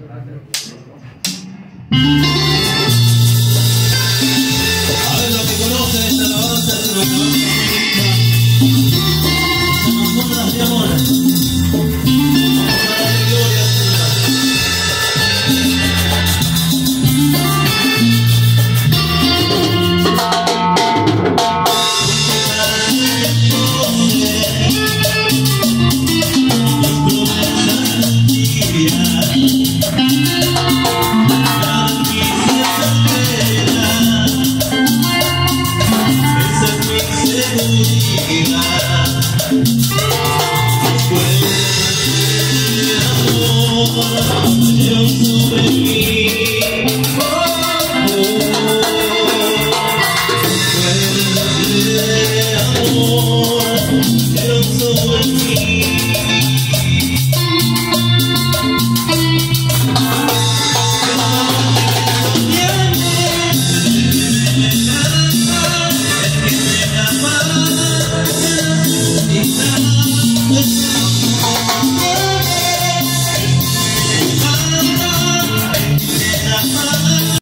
A ver, los que conocen esta alabanza es una alabanza bonita. Son de amor. Vamos a darle gloria al Señor. Después de amor,